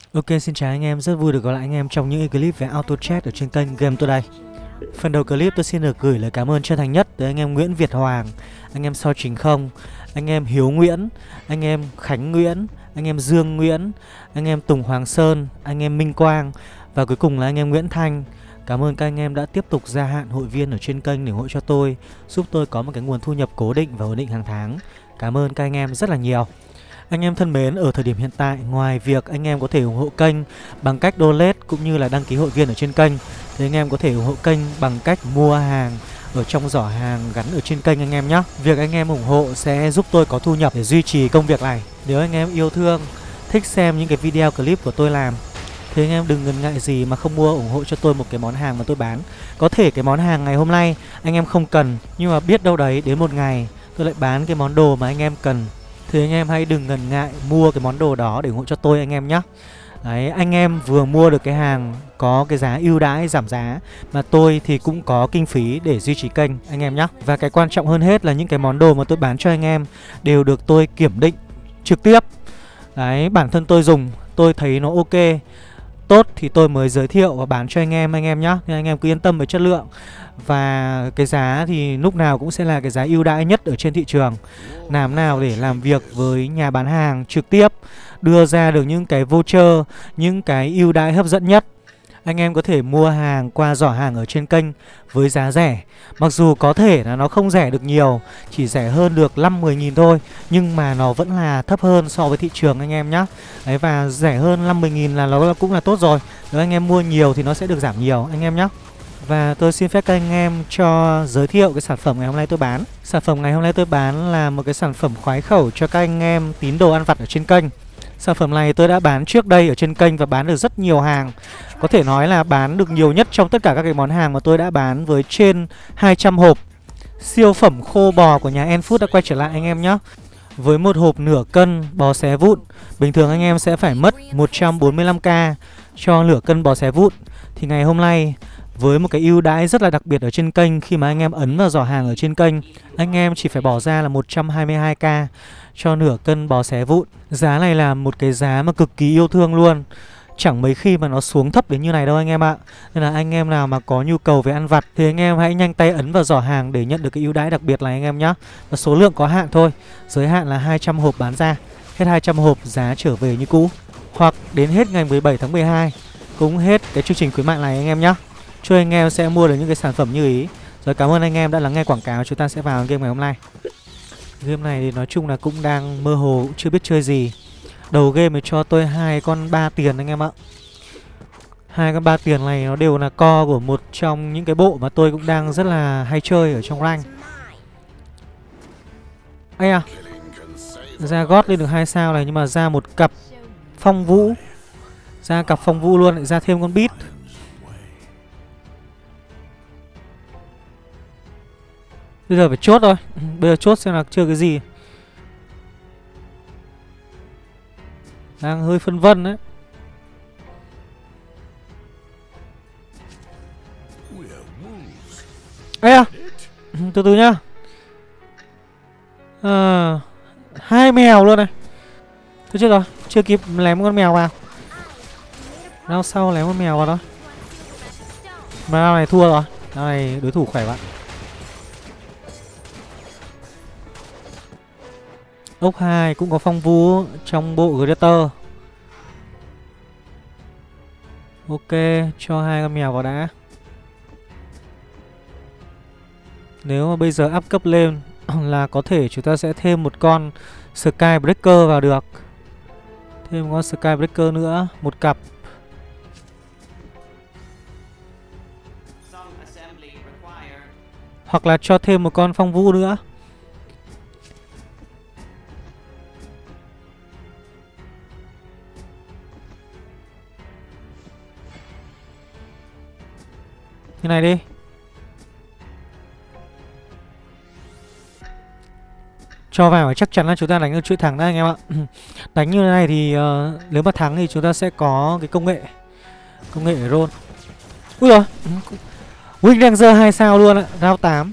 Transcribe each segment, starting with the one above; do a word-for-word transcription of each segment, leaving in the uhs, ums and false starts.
Ok, xin chào anh em, rất vui được gặp lại anh em trong những clip về auto chat ở trên kênh Game tôi đây. Phần đầu clip tôi xin được gửi lời cảm ơn chân thành nhất tới anh em Nguyễn Việt Hoàng, anh em Sao Trình Không, anh em Hiếu Nguyễn, anh em Khánh Nguyễn, anh em Dương Nguyễn, anh em Tùng Hoàng Sơn, anh em Minh Quang và cuối cùng là anh em Nguyễn Thanh. Cảm ơn các anh em đã tiếp tục gia hạn hội viên ở trên kênh để ủng hộ cho tôi, giúp tôi có một cái nguồn thu nhập cố định và ổn định hàng tháng. Cảm ơn các anh em rất là nhiều. Anh em thân mến, ở thời điểm hiện tại, ngoài việc anh em có thể ủng hộ kênh bằng cách donate cũng như là đăng ký hội viên ở trên kênh, thì anh em có thể ủng hộ kênh bằng cách mua hàng ở trong giỏ hàng gắn ở trên kênh anh em nhé. Việc anh em ủng hộ sẽ giúp tôi có thu nhập để duy trì công việc này. Nếu anh em yêu thương, thích xem những cái video clip của tôi làm, thì anh em đừng ngần ngại gì mà không mua ủng hộ cho tôi một cái món hàng mà tôi bán. Có thể cái món hàng ngày hôm nay anh em không cần, nhưng mà biết đâu đấy đến một ngày tôi lại bán cái món đồ mà anh em cần, thì anh em hãy đừng ngần ngại mua cái món đồ đó để ủng hộ cho tôi anh em nhé. Đấy, anh em vừa mua được cái hàng có cái giá ưu đãi giảm giá, mà tôi thì cũng có kinh phí để duy trì kênh anh em nhé. Và cái quan trọng hơn hết là những cái món đồ mà tôi bán cho anh em đều được tôi kiểm định trực tiếp. Đấy, bản thân tôi dùng, tôi thấy nó ok, tốt thì tôi mới giới thiệu và bán cho anh em anh em nhé. Nên anh em cứ yên tâm về chất lượng. Và cái giá thì lúc nào cũng sẽ là cái giá ưu đãi nhất ở trên thị trường. Làm nào để làm việc với nhà bán hàng trực tiếp, đưa ra được những cái voucher, những cái ưu đãi hấp dẫn nhất. Anh em có thể mua hàng qua giỏ hàng ở trên kênh với giá rẻ. Mặc dù có thể là nó không rẻ được nhiều, chỉ rẻ hơn được năm mười nghìn thôi, nhưng mà nó vẫn là thấp hơn so với thị trường anh em nhé. Đấy, và rẻ hơn năm mười nghìn là nó cũng là tốt rồi. Nếu anh em mua nhiều thì nó sẽ được giảm nhiều anh em nhé. Và tôi xin phép các anh em cho giới thiệu cái sản phẩm ngày hôm nay tôi bán. Sản phẩm ngày hôm nay tôi bán là một cái sản phẩm khoái khẩu cho các anh em tín đồ ăn vặt ở trên kênh. Sản phẩm này tôi đã bán trước đây ở trên kênh và bán được rất nhiều hàng. Có thể nói là bán được nhiều nhất trong tất cả các cái món hàng mà tôi đã bán, với trên hai trăm hộp. Siêu phẩm khô bò của nhà Enfood đã quay trở lại anh em nhé. Với một hộp nửa cân bò xé vụn, bình thường anh em sẽ phải mất một trăm bốn mươi lăm k cho nửa cân bò xé vụn. Thì ngày hôm nay với một cái ưu đãi rất là đặc biệt ở trên kênh, khi mà anh em ấn vào giỏ hàng ở trên kênh, anh em chỉ phải bỏ ra là một trăm hai mươi hai k cho nửa cân bò xé vụn. Giá này là một cái giá mà cực kỳ yêu thương luôn, chẳng mấy khi mà nó xuống thấp đến như này đâu anh em ạ. Nên là anh em nào mà có nhu cầu về ăn vặt thì anh em hãy nhanh tay ấn vào giỏ hàng để nhận được cái ưu đãi đặc biệt này anh em nhé. Và số lượng có hạn thôi, giới hạn là hai trăm hộp bán ra. Hết hai trăm hộp giá trở về như cũ, hoặc đến hết ngày mười bảy tháng mười hai cũng hết cái chương trình khuyến mại này anh em nhé. Chúc anh em sẽ mua được những cái sản phẩm như ý. Rồi, cảm ơn anh em đã lắng nghe quảng cáo. Chúng ta sẽ vào game ngày hôm nay. Game này thì nói chung là cũng đang mơ hồ, cũng chưa biết chơi gì. Đầu game thì cho tôi hai con ba tiền anh em ạ. Hai con ba tiền này nó đều là co của một trong những cái bộ mà tôi cũng đang rất là hay chơi ở trong rank. Ây à, ra gót lên được hai sao này, nhưng mà ra một cặp phong vũ. Ra cặp phong vũ luôn, lại ra thêm con bít. Bây giờ phải chốt thôi. Bây giờ chốt xem là chơi cái gì. Đang hơi phân vân đấy. Ây à, từ từ nhá. À, hai mèo luôn này. Thôi chết rồi, chưa kịp lém con mèo vào. Nào sau lém con mèo vào đó. Mà nào này thua rồi. Nào này đối thủ khỏe bạn. Ốc hai cũng có phong vũ trong bộ Greater. Ok, cho hai con mèo vào đã. Nếu mà bây giờ up cấp lên là có thể chúng ta sẽ thêm một con Skybreaker vào được. Thêm một con Skybreaker nữa, một cặp. Hoặc là cho thêm một con phong vũ nữa. Như này đi. Cho vào chắc chắn là chúng ta đánh được chuỗi thắng đấy anh em ạ. Đánh như thế này thì uh, nếu mà thắng thì chúng ta sẽ có cái công nghệ Công nghệ roll. Úi rồi, Wing Ranger hai sao luôn ạ. Round tám.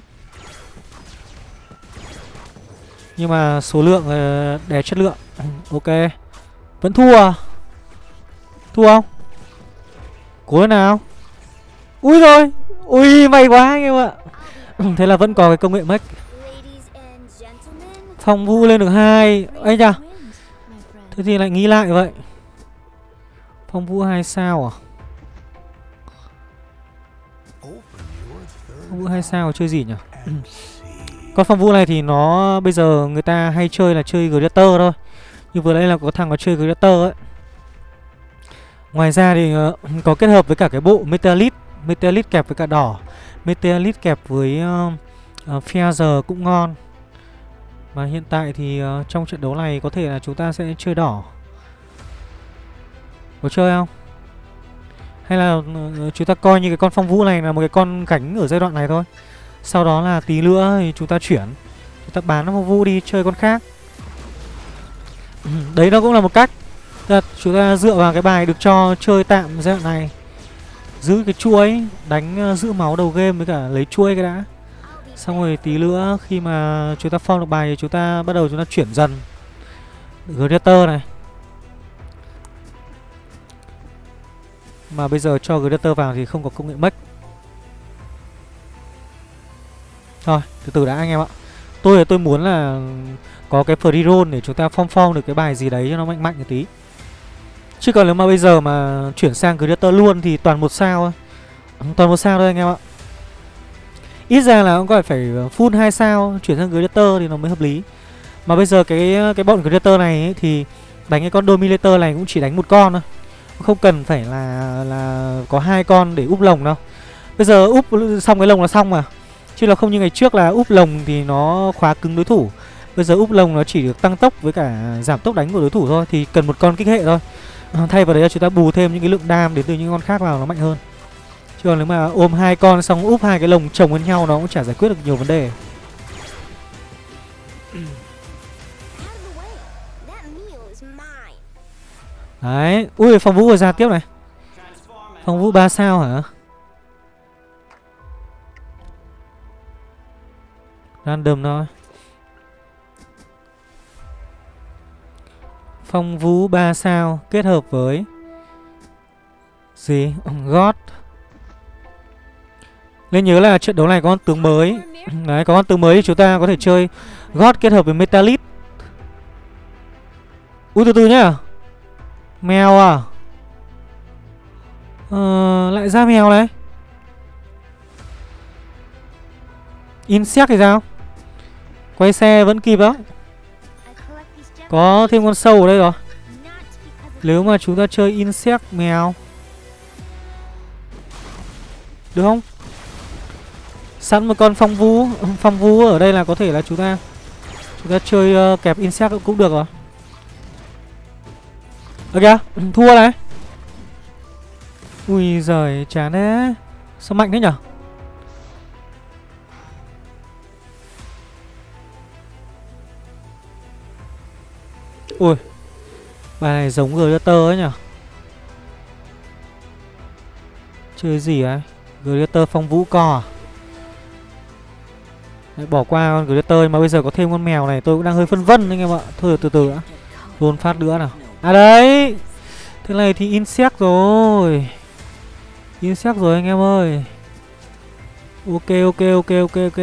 Nhưng mà số lượng uh, đè chất lượng. Ok. Vẫn thua à? Thua không? Cố lên nào. Ui rồi. Ui may quá anh em ạ. Thế là vẫn có cái công nghệ mech. Phong Vũ lên được hai. Ấy nhờ. Thế thì lại nghĩ lại vậy. Phong Vũ hai sao à? Phong Vũ hai sao chơi gì nhỉ? Con Phong Vũ này thì nó bây giờ người ta hay chơi là chơi Greater thôi. Như vừa nãy là có thằng có chơi Greater ấy. Ngoài ra thì uh, có kết hợp với cả cái bộ Meteorite, Meteorite kẹp với cả đỏ, Meteorite kẹp với uh, uh, Feather cũng ngon. Mà hiện tại thì uh, trong trận đấu này có thể là chúng ta sẽ chơi đỏ. Có chơi không? Hay là uh, chúng ta coi như cái con Phong Vũ này là một cái con gánh ở giai đoạn này thôi. Sau đó là tí nữa thì chúng ta chuyển, chúng ta bán Phong Vũ đi chơi con khác. Đấy nó cũng là một cách. Chúng ta dựa vào cái bài được cho chơi tạm giai đoạn này, giữ cái chuỗi, đánh uh, giữ máu đầu game với cả lấy chuỗi cái đã. Xong rồi tí nữa khi mà chúng ta form được bài thì chúng ta bắt đầu chúng ta chuyển dần Greater này. Mà bây giờ cho Greater vào thì không có công nghệ mech. Thôi từ từ đã anh em ạ. Tôi là tôi muốn là có cái free roll để chúng ta form form được cái bài gì đấy cho nó mạnh mạnh một tí. Chứ còn nếu mà bây giờ mà chuyển sang Greater luôn thì toàn một sao thôi. Toàn một sao thôi anh em ạ. Ít ra là cũng phải phải full hai sao chuyển sang Greater thì nó mới hợp lý. Mà bây giờ cái cái bọn Greater này ấy, thì đánh cái con Dominator này cũng chỉ đánh một con thôi. Không cần phải là là có hai con để úp lồng đâu. Bây giờ úp xong cái lồng là xong mà. Chứ là không như ngày trước là úp lồng thì nó khóa cứng đối thủ. Bây giờ úp lồng nó chỉ được tăng tốc với cả giảm tốc đánh của đối thủ thôi. Thì cần một con kích hệ thôi. Thay vào đấy là chúng ta bù thêm những cái lượng đam đến từ những con khác vào nó mạnh hơn. Chứ còn nếu mà ôm hai con xong úp hai cái lồng chồng với nhau nó cũng chả giải quyết được nhiều vấn đề. Đấy. Ui Phong Vũ vừa ra tiếp này. Phong Vũ ba sao hả? Random thôi. Phong Vũ ba sao kết hợp với gì? God. Nên nhớ là trận đấu này có con tướng mới. Đấy, có con tướng mới thì chúng ta có thể chơi God kết hợp với Metalith. Ui từ từ nhá. Mèo à? Ờ, lại ra mèo này. Insect thì sao? Quay xe vẫn kịp đó. Có thêm con sâu ở đây rồi. Nếu mà chúng ta chơi Insect mèo được không? Sẵn một con Phong Vũ. Phong Vũ ở đây là có thể là chúng ta Chúng ta chơi uh, kẹp Insect cũng được rồi. Được kìa, thua này. Ui giời, chán thế. Sao mạnh thế nhở? Ui, bài này giống Greater ấy nhở? Chơi gì ấy? Greater Phong Vũ co à? Đấy, bỏ qua con Greater mà bây giờ có thêm con mèo này tôi cũng đang hơi phân vân anh em ạ. Thôi từ từ đã. Roll phát nữa nào. À đấy. Thế này thì Insect rồi. Insect rồi anh em ơi. Ok ok ok ok ok.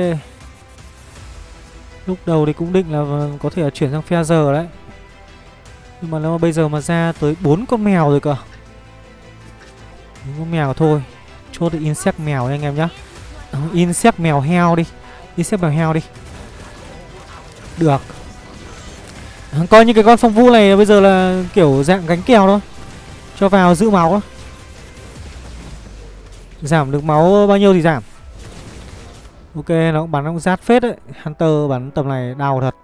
Lúc đầu thì cũng định là có thể là chuyển sang Feather đấy. Nhưng mà nếu mà bây giờ mà ra tới bốn con mèo rồi cơ. bốn con mèo thôi. Chốt được Insect mèo anh em nhá. Insect mèo heo đi. Insect mèo heo đi. Được. Coi như cái con Phong Vũ này bây giờ là kiểu dạng gánh kèo thôi. Cho vào giữ máu. Giảm được máu bao nhiêu thì giảm. Ok, nó cũng bắn nó cũng rát phết đấy. Hunter bắn tầm này đau thật.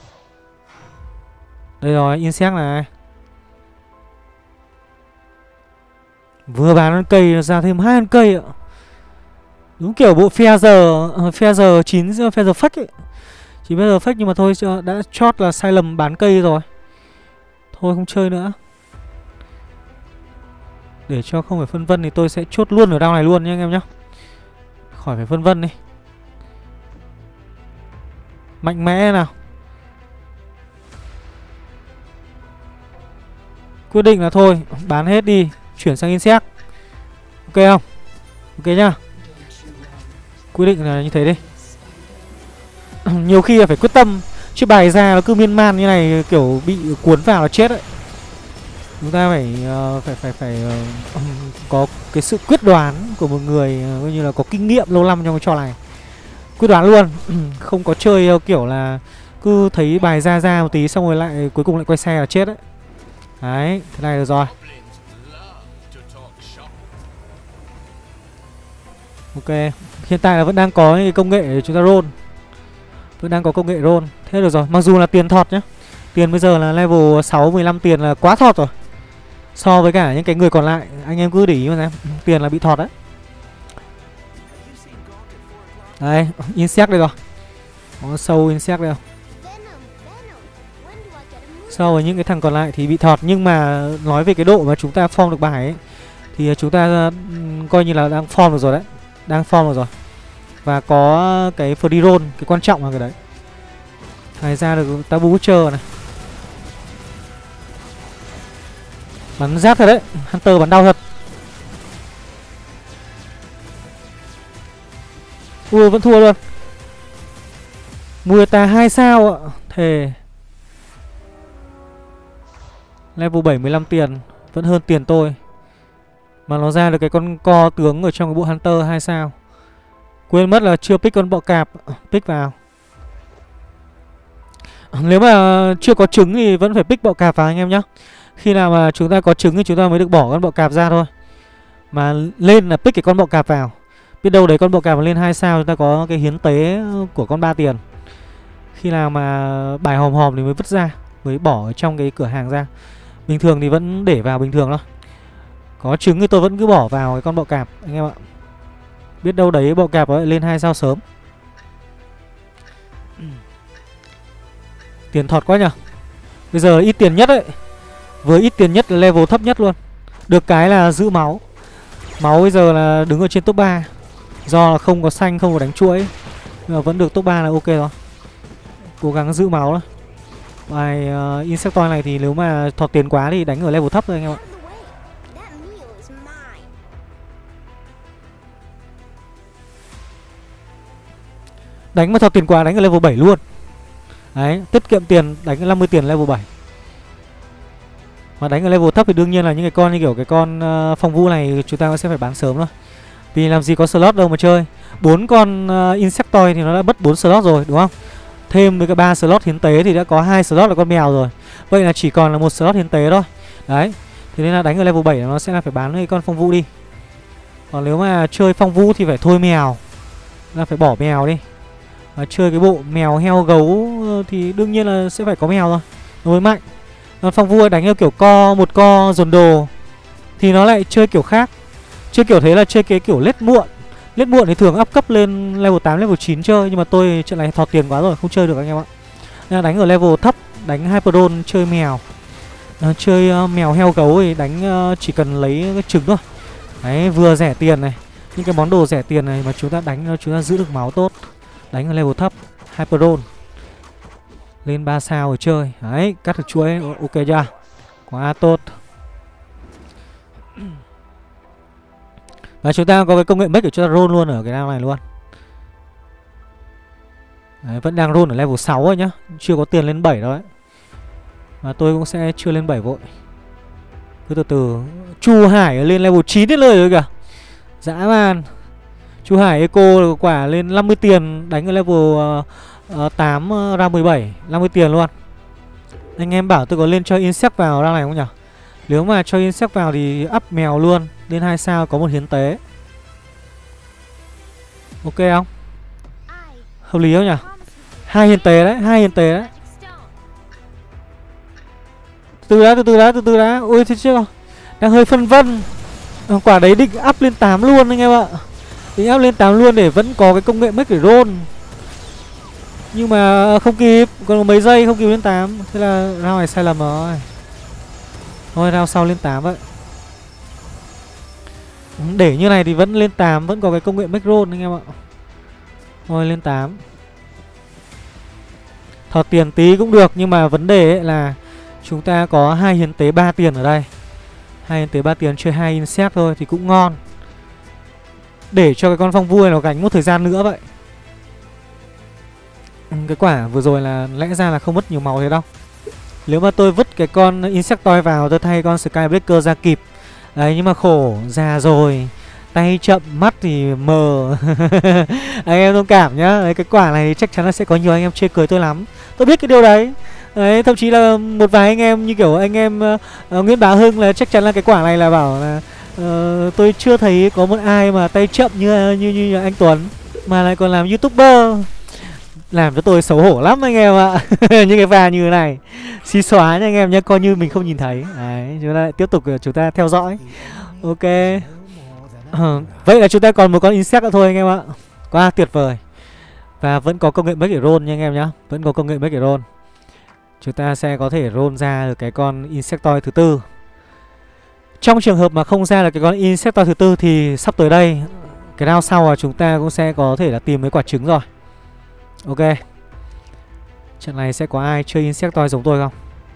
Đây rồi, Insect này. Vừa bán con cây ra thêm hai con cây ạ. Đúng kiểu bộ Feather Feather chín Feather fake ấy. Chỉ bây giờ fake nhưng mà thôi đã chót là sai lầm bán cây rồi. Thôi không chơi nữa. Để cho không phải phân vân thì tôi sẽ chốt luôn ở đao này luôn nha anh em nhá. Khỏi phải phân vân đi. Mạnh mẽ nào. Quyết định là thôi bán hết đi. chuyển sang insect. Ok không? Ok nhá. Quyết định là như thế đi. Nhiều khi là phải quyết tâm, chứ bài ra nó cứ miên man như này kiểu bị cuốn vào là chết đấy. Chúng ta phải uh, phải phải phải uh, có cái sự quyết đoán của một người uh, coi như là có kinh nghiệm lâu năm trong cái trò này. Quyết đoán luôn. Không có chơi uh, kiểu là cứ thấy bài ra ra một tí xong rồi lại cuối cùng lại quay xe là chết đấy. Đấy, thế này được rồi. Ok, hiện tại là vẫn đang có cái công nghệ để chúng ta roll. Vẫn đang có công nghệ roll. Thế được rồi, mặc dù là tiền thọt nhá. Tiền bây giờ là level sáu, mười lăm tiền là quá thọt rồi. So với cả những cái người còn lại, anh em cứ để ý mà xem. Tiền là bị thọt đấy. Đây, insect đây rồi. Có sâu insect đây không? So với những cái thằng còn lại thì bị thọt. Nhưng mà nói về cái độ mà chúng ta form được bài ấy, thì chúng ta uh, coi như là đang form được rồi đấy. Đang form được rồi. Và có cái free roll, cái quan trọng là cái đấy. Này ra được tabu butcher này. Bắn giáp thật đấy. Hunter bắn đau thật. Ui vẫn thua luôn. Mueta hai sao ạ. Thề. Level bảy mươi lăm tiền. Vẫn hơn tiền tôi. Mà nó ra được cái con co tướng ở trong cái bộ Hunter hai sao. Quên mất là chưa pick con bọ cạp. Pick vào. Nếu mà chưa có trứng thì vẫn phải pick bọ cạp vào anh em nhá. Khi nào mà chúng ta có trứng thì chúng ta mới được bỏ con bọ cạp ra thôi. Mà lên là pick cái con bọ cạp vào. Biết đâu đấy con bọ cạp lên hai sao chúng ta có cái hiến tế của con ba tiền. Khi nào mà bài hòm hòm thì mới vứt ra, mới bỏ ở trong cái cửa hàng ra. Bình thường thì vẫn để vào bình thường thôi. Có trứng thì tôi vẫn cứ bỏ vào cái con bọ cạp anh em ạ. Biết đâu đấy bọ cạp ấy lên hai sao sớm. Tiền thọt quá nhở. Bây giờ ít tiền nhất ấy. Với ít tiền nhất là level thấp nhất luôn. Được cái là giữ máu. Máu bây giờ là đứng ở trên top ba. Do là không có xanh, không có đánh chuỗi, nhưng mà vẫn được top ba là ok rồi. Cố gắng giữ máu đó. Bài uh, Insectoid này thì nếu mà thọt tiền quá thì đánh ở level thấp thôi anh em ạ. Đánh mà thọt tiền quá đánh ở level bảy luôn. Đấy, tiết kiệm tiền đánh năm mươi tiền level bảy. Mà đánh ở level thấp thì đương nhiên là những cái con như kiểu cái con uh, phong vũ này chúng ta sẽ phải bán sớm thôi. Vì làm gì có slot đâu mà chơi. Bốn con uh, Insectoid thì nó đã mất bốn slot rồi đúng không? Thêm với cái ba slot hiến tế thì đã có hai slot là con mèo rồi. Vậy là chỉ còn là một slot hiến tế thôi. Đấy. Thế nên là đánh ở level bảy nó sẽ là phải bán cái con phong vũ đi. Còn nếu mà chơi phong vũ thì phải thôi mèo. Là phải bỏ mèo đi. Và chơi cái bộ mèo heo gấu thì đương nhiên là sẽ phải có mèo thôi. Nó mới mạnh. Còn phong vũ đánh theo kiểu co, một co dồn đồ thì nó lại chơi kiểu khác. Chơi kiểu thế là chơi cái kiểu lết muộn. Lết muộn thì thường up cấp lên level tám, level chín chơi. Nhưng mà tôi trận này thọt tiền quá rồi, không chơi được anh em ạ. Nên là đánh ở level thấp, đánh Hyperdon chơi mèo. à, Chơi uh, mèo heo gấu thì đánh uh, chỉ cần lấy cái trứng thôi. Đấy, vừa rẻ tiền này. Những cái món đồ rẻ tiền này mà chúng ta đánh chúng ta giữ được máu tốt. Đánh ở level thấp, Hyperdon lên ba sao rồi chơi. Đấy, cắt được chuỗi, ok chưa? Quá tốt. Và chúng ta có cái công nghệ make để cho ta roll luôn ở cái round này luôn. Đấy, vẫn đang roll ở level sáu rồi nhá. Chưa có tiền lên bảy đâu đấy. Và tôi cũng sẽ chưa lên bảy vội. Cứ từ từ. Chu Hải lên level chín đến lời rồi kìa. Dã man. Chu Hải Eco quả lên năm mươi tiền. Đánh ở level uh, uh, tám uh, ra mười bảy, năm mươi tiền luôn. Anh em bảo tôi có lên cho insect vào round này không nhỉ? Nếu mà cho insect vào thì up mèo luôn. Lên hai sao có một hiến tế. Ok không? Hợp lý không nhỉ? Hai hiến tế đấy, hai hiến tế đấy. Từ đã, từ từ đã, từ từ đã. Ui thế chưa? Đang hơi phân vân. Quả đấy định up lên tám luôn anh em ạ. Định up lên tám luôn để vẫn có cái công nghệ make để roll. Nhưng mà không kịp, còn mấy giây không kịp lên tám. Thế là round này sai lầm rồi. Thôi round sau lên tám vậy. Để như này thì vẫn lên tám, vẫn có cái công nghệ make roll anh em ạ. Thôi lên tám. Thọt tiền tí cũng được, nhưng mà vấn đề ấy là chúng ta có hai hiến tế ba tiền ở đây. Hai hiến tế ba tiền chơi hai insect thôi thì cũng ngon. Để cho cái con phong vua nó gánh một thời gian nữa vậy. ừ, Cái quả vừa rồi là lẽ ra là không mất nhiều màu thế đâu. Nếu mà tôi vứt cái con Insectoid vào, tôi thay con Skybreaker ra kịp. Đấy, nhưng mà khổ, già rồi, tay chậm, mắt thì mờ. Anh em thông cảm nhá. Đấy, cái quả này thì chắc chắn là sẽ có nhiều anh em chê cười tôi lắm. Tôi biết cái điều đấy. Đấy, thậm chí là một vài anh em như kiểu anh em uh, uh, Nguyễn Bá Hưng là chắc chắn là cái quả này là bảo là uh, tôi chưa thấy có một ai mà tay chậm như như như anh Tuấn mà lại còn làm YouTuber. Làm cho tôi xấu hổ lắm anh em ạ. Những cái pha như thế này xí xóa nha anh em nhé, coi như mình không nhìn thấy. Đấy, chúng ta lại tiếp tục chúng ta theo dõi. Ok. Vậy là chúng ta còn một con insect nữa thôi anh em ạ. Quá tuyệt vời. Và vẫn có công nghệ make it roll nha anh em nhá. Vẫn có công nghệ make it roll. Chúng ta sẽ có thể roll ra được cái con Insectoid thứ tư. Trong trường hợp mà không ra được cái con Insectoid thứ tư thì sắp tới đây, cái round sau là chúng ta cũng sẽ có thể là tìm mấy quả trứng rồi. Ok. Trận này sẽ có ai chơi Insectoid giống tôi không?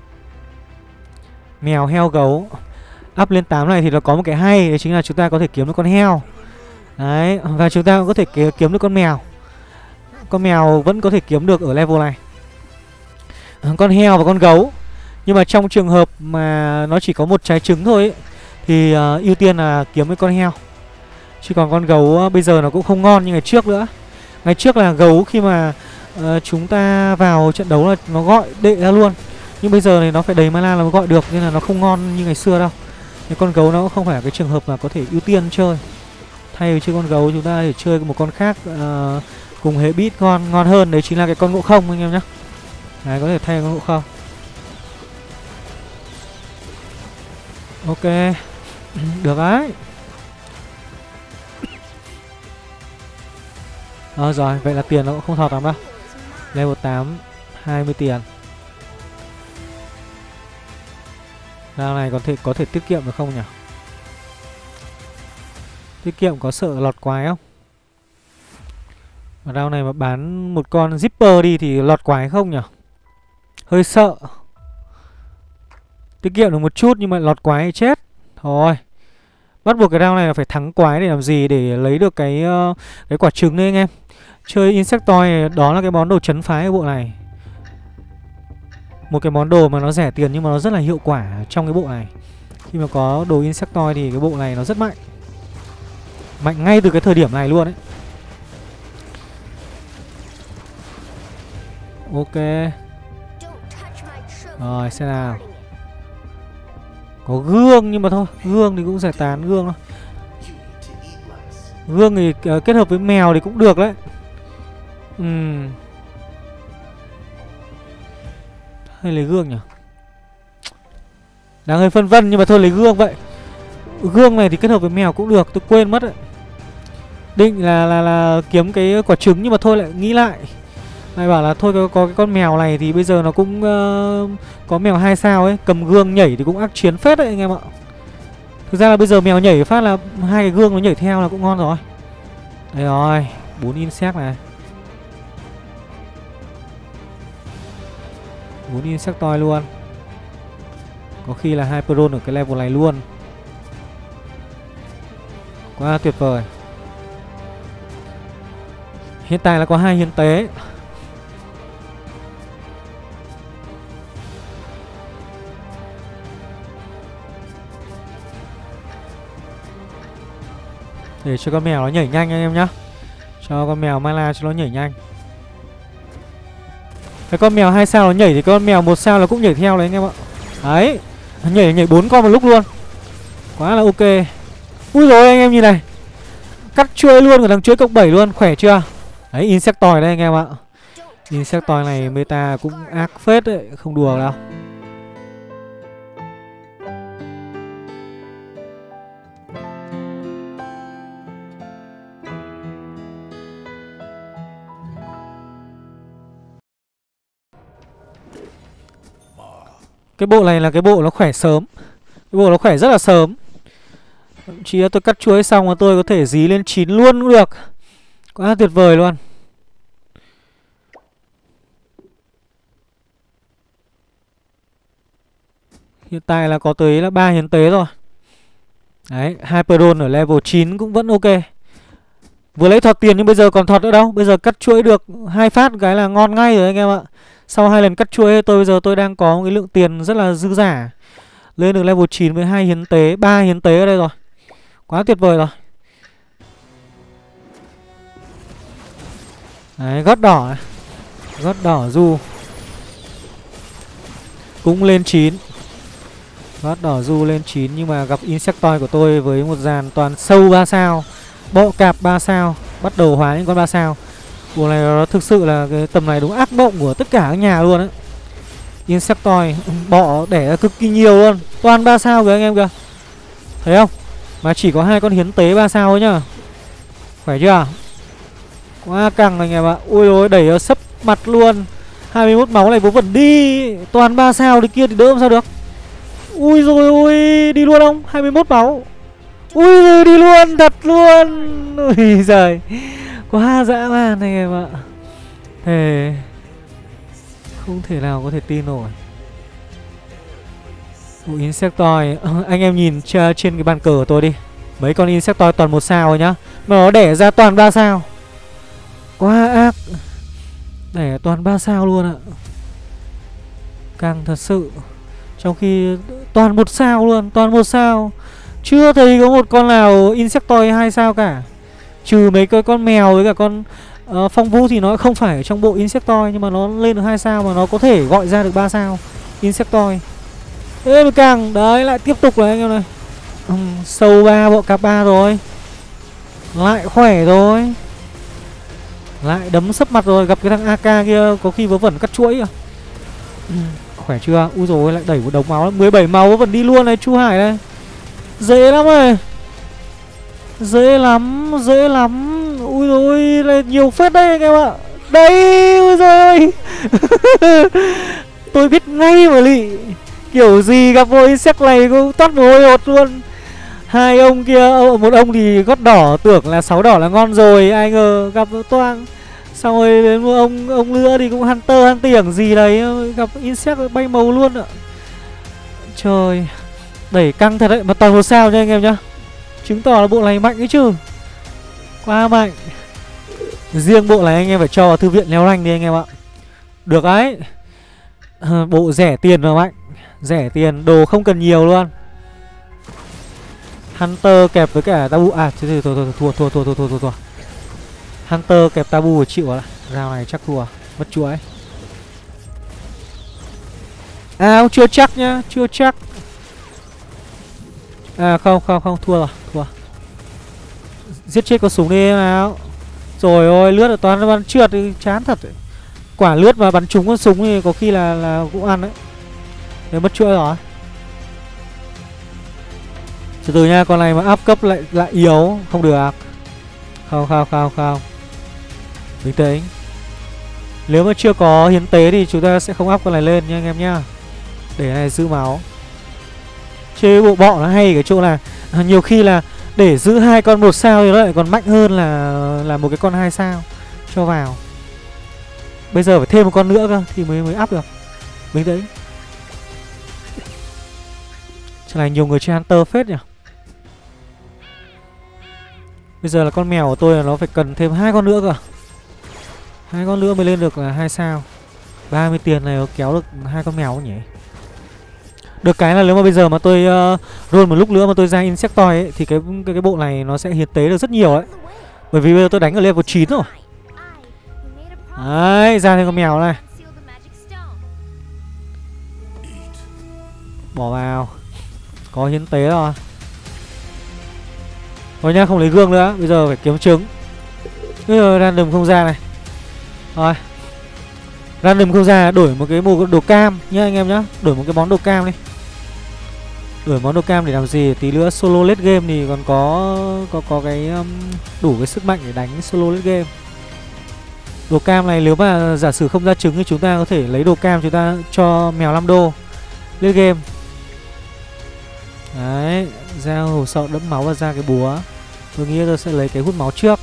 Mèo, heo, gấu. Up lên tám này thì nó có một cái hay, đấy chính là chúng ta có thể kiếm được con heo. Đấy, và chúng ta cũng có thể kiếm được con mèo. Con mèo vẫn có thể kiếm được ở level này. Con heo và con gấu. Nhưng mà trong trường hợp mà nó chỉ có một trái trứng thôi ấy, thì uh, ưu tiên là kiếm cái con heo. Chứ còn con gấu uh, bây giờ nó cũng không ngon như ngày trước nữa. Ngày trước là gấu khi mà uh, chúng ta vào trận đấu là nó gọi đệ ra luôn. Nhưng bây giờ thì nó phải đầy mana là mới gọi được, nên là nó không ngon như ngày xưa đâu. Thì con gấu nó cũng không phải là cái trường hợp mà có thể ưu tiên chơi. Thay vì chơi con gấu chúng ta để chơi một con khác uh, cùng hệ beat ngon ngon hơn, đấy chính là cái con ngộ không anh em nhé. Đấy, có thể thay con ngộ không. Ok. Được đấy. Ờ rồi, vậy là tiền nó cũng không thọt lắm đâu. Level tám, hai mươi tiền. Round này có thể có thể tiết kiệm được không nhỉ? Tiết kiệm có sợ lọt quái không? Và round này mà bán một con Zipper đi thì lọt quái không nhỉ? Hơi sợ. Tiết kiệm được một chút nhưng mà lọt quái thì chết. Thôi. Bắt buộc cái round này là phải thắng quái để làm gì? Để lấy được cái uh, cái quả trứng đấy anh em. Chơi Insectoid đó là cái món đồ chấn phái ở bộ này. Một cái món đồ mà nó rẻ tiền nhưng mà nó rất là hiệu quả trong cái bộ này. Khi mà có đồ Insectoid thì cái bộ này nó rất mạnh. Mạnh ngay từ cái thời điểm này luôn ấy. Ok. Rồi xem nào. Có gương nhưng mà thôi, gương thì cũng giải tán gương thôi. Gương thì uh, kết hợp với mèo thì cũng được đấy. Ừm. Hay lấy gương nhỉ? Đang hơi phân vân nhưng mà thôi lấy gương vậy. Gương này thì kết hợp với mèo cũng được, tôi quên mất đấy. Định là là là kiếm cái quả trứng nhưng mà thôi lại nghĩ lại. Lại bảo là thôi có, có cái con mèo này thì bây giờ nó cũng uh, có mèo hai sao ấy, cầm gương nhảy thì cũng ác chiến phết đấy anh em ạ. Thực ra là bây giờ mèo nhảy phát là hai cái gương nó nhảy theo là cũng ngon rồi. Đây rồi, bốn insect này. bốn Insectoid luôn. Có khi là Hyperon ở cái level này luôn. Quá tuyệt vời. Hiện tại là có hai hiến tế. Để cho con mèo nó nhảy nhanh anh em nhá. Cho con mèo mana cho nó nhảy nhanh. Cái con mèo hai sao nó nhảy thì con mèo một sao nó cũng nhảy theo đấy anh em ạ. Đấy, nhảy nhảy bốn con một lúc luôn. Quá là ok. Ui rồi anh em nhìn này. Cắt chuỗi luôn ở đằng chuỗi cộng bảy luôn, khỏe chưa? Đấy, Insectoid đây anh em ạ. Insectoid này meta cũng ác phết đấy, không đùa đâu. Cái bộ này là cái bộ nó khỏe sớm. Cái bộ nó khỏe rất là sớm. Thậm chí là tôi cắt chuối xong mà tôi có thể dí lên chín luôn cũng được. Quá tuyệt vời luôn. Hiện tại là có tới là ba hiến tế rồi. Đấy, Hyperon ở level chín cũng vẫn ok. Vừa lấy thọt tiền nhưng bây giờ còn thọt nữa đâu. Bây giờ cắt chuỗi được hai phát cái là ngon ngay rồi anh em ạ. Sau hai lần cắt chuỗi tôi bây giờ tôi đang có một cái lượng tiền rất là dư dả. Lên được level chín với hai hiến tế, ba hiến tế ở đây rồi. Quá tuyệt vời rồi. Đấy, gót đỏ này. Gót đỏ du cũng lên chín. Gót đỏ du lên chín. Nhưng mà gặp Insectoid của tôi với một dàn toàn sâu ba sao, bọ cạp ba sao, bắt đầu hóa những con ba sao. Bộ này nó thực sự là cái tầm này đúng ác mộng của tất cả các nhà luôn đấy. Insectoid bọ đẻ ra cực kỳ nhiều luôn, toàn ba sao kìa anh em kìa. Thấy không? Mà chỉ có hai con hiến tế ba sao thôi nhá. Khỏe chưa? Quá căng anh em ạ. Ui ôi đẩy sấp mặt luôn. hai mươi mốt máu này vớ vẩn đi. Toàn ba sao thì kia thì đỡ làm sao được. Ui rồi ôi đi luôn không? hai mươi mốt máu. Ui rồi đi luôn thật luôn. Ui giời. Quá dã man anh em ạ. Thề không thể nào có thể tin nổi. Bộ Insectoid. Anh em nhìn trên cái bàn cờ của tôi đi. Mấy con Insectoid toàn một sao rồi nhá. Mà nó đẻ ra toàn ba sao. Quá ác. Đẻ toàn ba sao luôn ạ. Căng thật sự. Trong khi toàn một sao luôn. Toàn một sao. Chưa thấy có một con nào Insectoid hai sao cả. Trừ mấy cái con mèo với cả con uh, phong vũ thì nó không phải ở trong bộ Insectoid. Nhưng mà nó lên được hai sao mà nó có thể gọi ra được ba sao Insectoid. Thế mới càng. Đấy lại tiếp tục này anh em này. uhm, Sâu ba bộ cặp ba rồi. Lại khỏe rồi. Lại đấm sấp mặt rồi. Gặp cái thằng a ca kia có khi vớ vẩn cắt chuỗi à. uhm, Khỏe chưa? Ui rồi lại đẩy một đống máu. mười bảy máu vớ vẩn đi luôn này Chu Hải này. Dễ lắm rồi. Dễ lắm. Dễ lắm. Ui rồi lại nhiều phết đây anh em ạ. Đây. Ui rồi. Tôi biết ngay mà lị. Kiểu gì gặp vô insect này cũng toát mồ hôi hột luôn. Hai ông kia, một ông thì gót đỏ tưởng là sáu đỏ là ngon rồi, ai ngờ gặp toang. Xong rồi đến một ông ông nữa thì cũng hunter han tiểng gì đấy, gặp insect bay màu luôn ạ. Trời, đẩy căng thật đấy, mà toàn một sao nha anh em nhá. Chứng tỏ là bộ này mạnh ấy chứ. Quá mạnh. Riêng bộ này anh em phải cho vào thư viện leo rank đi anh em ạ. Được đấy. Bộ rẻ tiền mà mạnh. Rẻ tiền, đồ không cần nhiều luôn. Hunter kẹp với cả tabu. À thôi thôi thôi thua thua thua thua thua thua thua. Hunter kẹp tabu chịu à. Rao này chắc thua. Mất chuỗi. À chưa chắc nhá. Chưa chắc. À không không không thua rồi. Thua. Giết chết con súng đi nào. Rồi ôi lướt ở toàn bắn trượt thì chán thật ấy. Quả lướt mà bắn trúng con súng thì có khi là là cũng ăn đấy. Đấy mất chuỗi rồi. Từ từ nha, con này mà áp cấp lại lại yếu không được. Không không không không. Bình tĩnh. Nếu mà chưa có hiến tế thì chúng ta sẽ không áp con này lên nha anh em nhá. Để này giữ máu. Chơi bộ bọ nó hay cái chỗ là à, nhiều khi là để giữ hai con một sao thì nó lại còn mạnh hơn là là một cái con hai sao cho vào. Bây giờ phải thêm một con nữa cơ thì mới mới áp được. Bình tĩnh. Chỗ này nhiều người chơi Hunter phết nhỉ. Bây giờ là con mèo của tôi là nó phải cần thêm hai con nữa cơ. Hai con nữa mới lên được là hai sao. ba mươi tiền này nó kéo được hai con mèo nhỉ. Được cái là nếu mà bây giờ mà tôi uh, roll một lúc nữa mà tôi ra Insectoid ấy, thì cái, cái cái bộ này nó sẽ hiến tế được rất nhiều đấy. Bởi vì bây giờ tôi đánh ở level chín rồi. Đấy, ra thêm con mèo này. Bỏ vào. Có hiến tế rồi. Thôi nhá, không lấy gương nữa. Bây giờ phải kiếm trứng. Bây giờ random không ra này. Rồi. Random không ra, đổi một cái bộ đồ cam nhá anh em nhá. Đổi một cái món đồ cam đi. Đổi món đồ cam để làm gì? Tí nữa solo late game thì còn có có có cái um, đủ cái sức mạnh để đánh solo late game. Đồ cam này nếu mà giả sử không ra trứng thì chúng ta có thể lấy đồ cam chúng ta cho mèo năm đô late game. Đấy, ra hồ sọ đẫm máu và ra cái búa. Tôi nghĩ tôi sẽ lấy cái hút máu trước.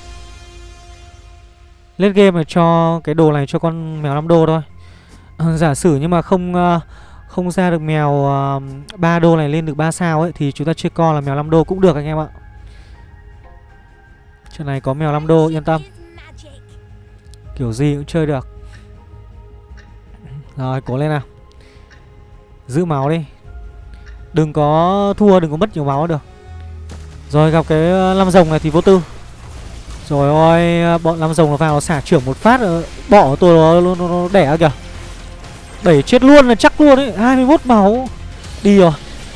Late game này cho cái đồ này cho con mèo năm đô thôi. À, giả sử nhưng mà không uh, không ra được mèo uh, ba đô này lên được ba sao ấy thì chúng ta chơi con là mèo năm đô cũng được anh em ạ. Trận này có mèo năm đô yên tâm. Kiểu gì cũng chơi được. Rồi cố lên nào. Giữ máu đi. Đừng có thua, đừng có mất nhiều máu được. Rồi gặp cái năm rồng này thì vô tư. Rồi ôi, bọn năm rồng nó vào nó xả trưởng một phát, bỏ tôi nó, nó, nó, nó đẻ kìa. Đẩy chết luôn là chắc luôn ấy. Hai mươi mốt máu. Đi rồi.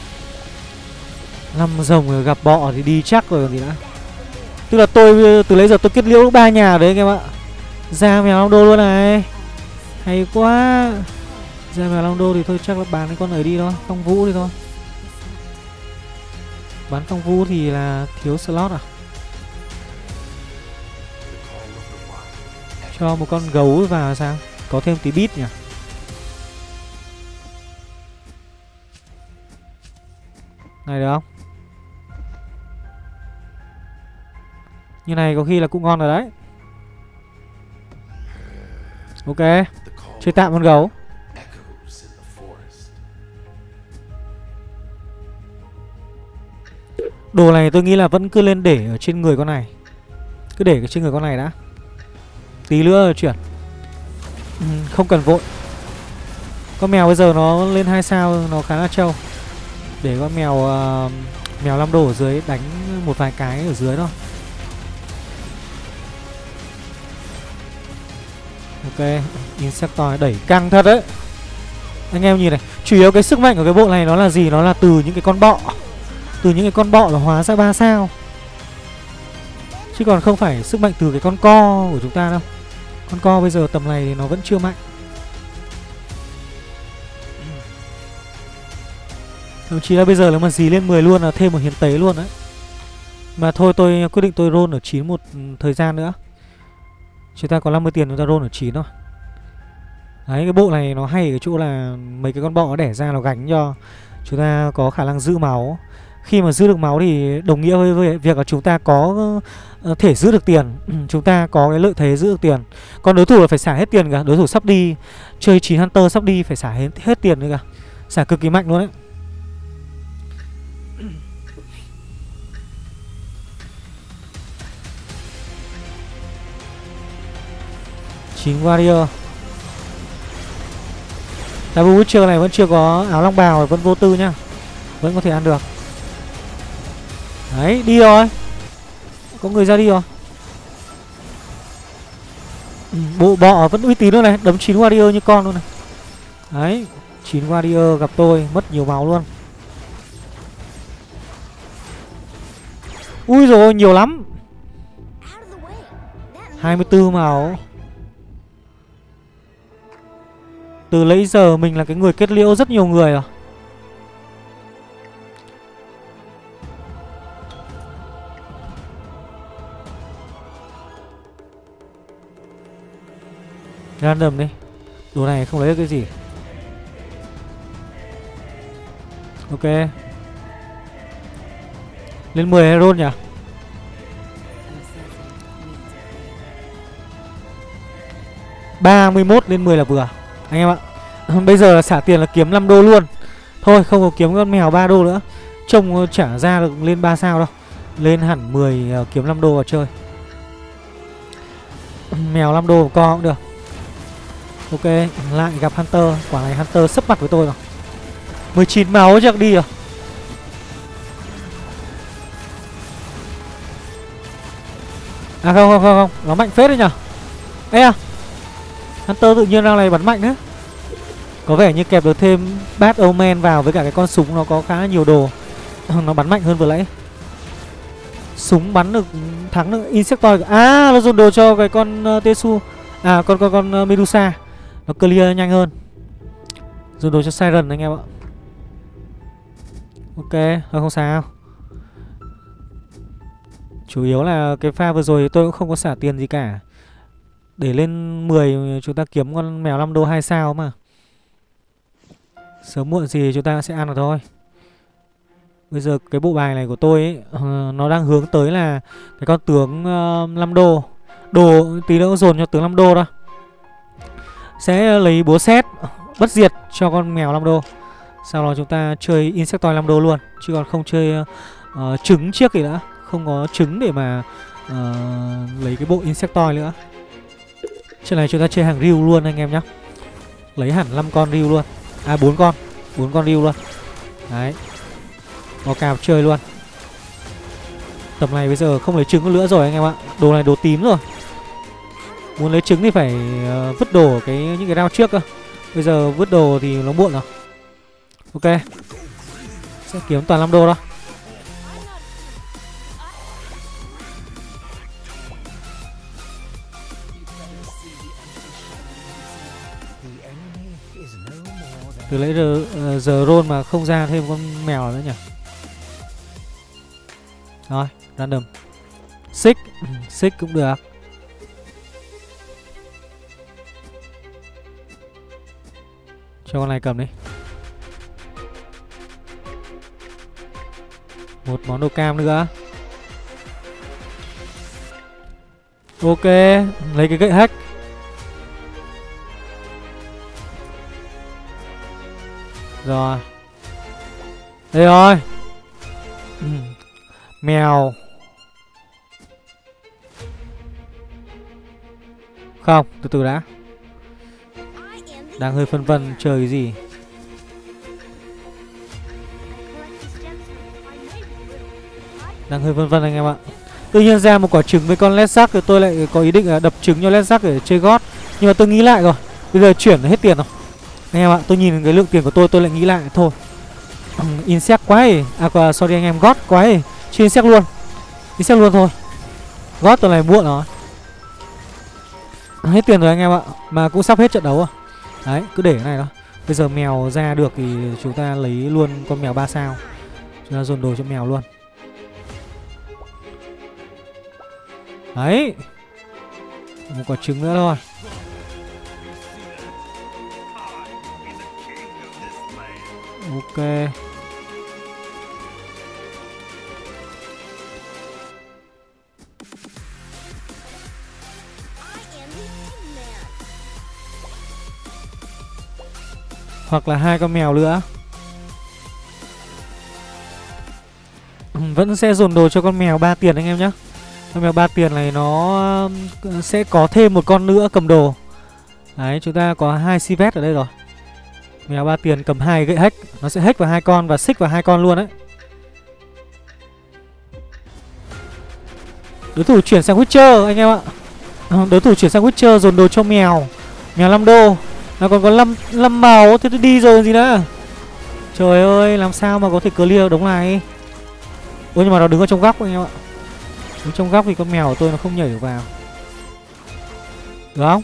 Năm rồng rồi gặp bọ thì đi chắc rồi còn gì nữa. Tức là tôi từ lấy giờ tôi kết liễu ba nhà đấy anh em ạ. Ra mèo năm đô luôn này. Hay quá. Ra mèo năm đô thì thôi chắc là bán cái con ấy đi thôi. Phong vũ đi thôi. Bán phong vũ thì là thiếu slot à. Cho một con gấu vào sao. Có thêm tí bít nhỉ. Này được không? Như này có khi là cũng ngon rồi đấy. Ok. Chơi tạm con gấu. Đồ này tôi nghĩ là vẫn cứ lên để ở trên người con này. Cứ để cái trên người con này đã. Tí nữa chuyển. ừ, Không cần vội. Con mèo bây giờ nó lên hai sao, nó khá là trâu. Để con mèo uh, mèo năm đô ở dưới đánh một vài cái ở dưới thôi. Ok, Insectoid đẩy căng thật đấy. Anh em nhìn này, chủ yếu cái sức mạnh của cái bộ này nó là gì? Nó là từ những cái con bọ. Từ những cái con bọ là hóa ra ba sao. Chứ còn không phải sức mạnh từ cái con co của chúng ta đâu. Con co bây giờ tầm này thì nó vẫn chưa mạnh. Thậm chí là bây giờ nếu mà dí lên mười luôn là thêm một hiến tế luôn đấy. Mà thôi tôi quyết định tôi roll ở chín một thời gian nữa. Chúng ta có năm mươi tiền chúng ta roll ở chín thôi. Đấy, cái bộ này nó hay ở cái chỗ là mấy cái con bọ nó đẻ ra nó gánh cho chúng ta có khả năng giữ máu. Khi mà giữ được máu thì đồng nghĩa với, với việc là chúng ta có uh, thể giữ được tiền. Chúng ta có cái lợi thế giữ được tiền. Còn đối thủ là phải xả hết tiền cả. Đối thủ sắp đi chơi chín Hunter sắp đi phải xả hết, hết tiền nữa cả. Xả cực kỳ mạnh luôn đấy. chín Warrior. Double Witcher này vẫn chưa có áo long bào, vẫn vô tư nhá. Vẫn có thể ăn được. Đấy, đi rồi. Có người ra đi rồi. ừ, Bộ bọ vẫn uy tín luôn này. Đấm chín Warrior như con luôn này. Đấy, chín Warrior gặp tôi mất nhiều máu luôn. Ui rồi nhiều lắm. Hai mươi tư máu. Từ lấy giờ mình là cái người kết liễu rất nhiều người rồi. Random đi. Đồ này không lấy được cái gì. Ok. Lên mười hay roll nhỉ? ba mươi mốt lên mười là vừa. Anh em ạ. Bây giờ là xả tiền là kiếm năm đô luôn. Thôi không có kiếm con mèo ba đô nữa. Trông chả ra được lên ba sao đâu. Lên hẳn mười kiếm năm đô vào chơi. Mèo năm đô co cũng được. Ok, lại gặp Hunter. Quả này Hunter sấp mặt với tôi rồi. mười chín máu chắc đi rồi. À không không không không, nó mạnh phết đấy nhở. Ê à, Hunter tự nhiên ra này bắn mạnh đấy. Có vẻ như kẹp được thêm Bad Omen vào với cả cái con súng nó có khá là nhiều đồ. Nó bắn mạnh hơn vừa nãy. Súng bắn được thắng được Insectoid. À, nó dồn đồ cho cái con uh, Tesu. À, con con con uh, Medusa. Nó clear nhanh hơn. Dồn đồ cho Siren anh em ạ. Ok, thôi không sao. Chủ yếu là cái pha vừa rồi tôi cũng không có xả tiền gì cả. Để lên mười chúng ta kiếm con mèo năm đô hai sao mà. Sớm muộn gì chúng ta sẽ ăn được thôi. Bây giờ cái bộ bài này của tôi ấy, uh, nó đang hướng tới là cái con tướng uh, năm đô. Đồ tí nữa dồn cho tướng năm đô đó. Sẽ lấy búa sét bất diệt cho con mèo năm đô. Sau đó chúng ta chơi Insectoid năm đô luôn, chứ còn không chơi uh, trứng chiếc gì nữa. Không có trứng để mà uh, lấy cái bộ Insectoid nữa. Trận này chúng ta chơi hàng Ryu luôn anh em nhé. Lấy hẳn năm con Ryu luôn. À bốn con, bốn con Ryu luôn. Đấy. Có cào chơi luôn. Tầm này bây giờ không lấy trứng nữa rồi anh em ạ. Đồ này đồ tím rồi. Muốn lấy trứng thì phải uh, vứt đồ cái những cái round trước cơ. Bây giờ vứt đồ thì nó muộn rồi. Ok. Sẽ kiếm toàn năm đô đó. Từ lấy giờ, uh, giờ roll mà không ra thêm con mèo nữa nhỉ. Rồi, random. Xích, xích cũng được. Cho con này cầm đi. Một món đồ cam nữa. Ok, lấy cái gậy hack. Rồi. Đây rồi. ừ. Mèo. Không, từ từ đã. Đang hơi phân vân chơi cái gì. Đang hơi vân vân anh em ạ. Tự nhiên ra một quả trứng với con Led Shark thì tôi lại có ý định là đập trứng cho Led Shark để chơi gót. Nhưng mà tôi nghĩ lại rồi. Bây giờ chuyển hết tiền rồi. Anh em ạ, tôi nhìn cái lượng tiền của tôi tôi lại nghĩ lại thôi. Insect quá ấy. À sorry anh em, gót quá ấy. Chơi Insect luôn. Insect luôn thôi. Gót tuần này muộn rồi. Hết tiền rồi anh em ạ. Mà cũng sắp hết trận đấu rồi. Đấy, cứ để cái này đó. Bây giờ mèo ra được thì chúng ta lấy luôn con mèo ba sao. Chúng ta dồn đồ cho mèo luôn. Đấy. Một quả trứng nữa thôi. Ok. Hoặc là hai con mèo nữa. Vẫn sẽ dồn đồ cho con mèo ba tiền anh em nhé. Con mèo ba tiền này nó sẽ có thêm một con nữa cầm đồ. Đấy, chúng ta có hai Civet ở đây rồi. Mèo ba tiền cầm hai gậy hack. Nó sẽ hack vào hai con và xích vào hai con luôn đấy. Đối thủ chuyển sang Witcher anh em ạ. Đối thủ chuyển sang Witcher dồn đồ cho mèo. Mèo năm đô. Nó còn có năm màu. Thế tôi đi rồi gì nữa. Trời ơi, làm sao mà có thể clear đống này. Ôi nhưng mà nó đứng ở trong góc anh em ạ. Đứng trong góc thì con mèo của tôi nó không nhảy được vào. Được không?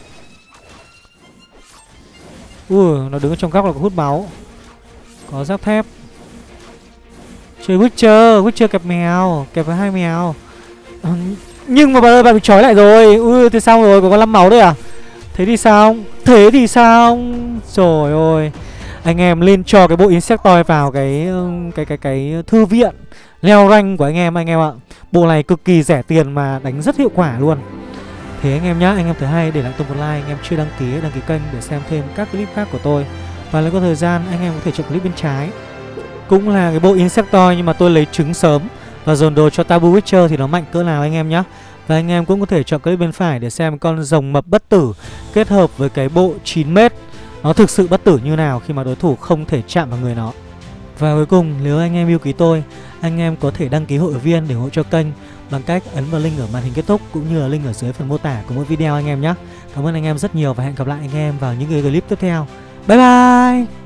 Ui, nó đứng ở trong góc là có hút máu. Có giáp thép. Chơi Witcher, Witcher kẹp mèo. Kẹp với hai mèo. à, Nhưng mà bạn ơi, bạn bị trói lại rồi. Ui, thế sao rồi, có con năm máu đấy à? Thế thì sao? Thế thì sao? Trời ơi. Anh em lên cho cái bộ Insectoid vào cái cái cái cái thư viện leo rank của anh em anh em ạ. Bộ này cực kỳ rẻ tiền mà đánh rất hiệu quả luôn. Thế anh em nhá, anh em thấy hay để lại tôi một like, anh em chưa đăng ký đăng ký kênh để xem thêm các clip khác của tôi. Và nếu có thời gian anh em có thể chọn clip bên trái. Cũng là cái bộ Insectoid nhưng mà tôi lấy trứng sớm và dồn đồ cho Tabu Witcher thì nó mạnh cỡ nào anh em nhá. Và anh em cũng có thể chọn clip bên phải để xem con rồng mập bất tử kết hợp với cái bộ chín mét nó thực sự bất tử như nào khi mà đối thủ không thể chạm vào người nó. Và cuối cùng, nếu anh em yêu quý tôi, anh em có thể đăng ký hội viên để hỗ trợ kênh bằng cách ấn vào link ở màn hình kết thúc cũng như là link ở dưới phần mô tả của mỗi video anh em nhé. Cảm ơn anh em rất nhiều và hẹn gặp lại anh em vào những clip tiếp theo. Bye bye.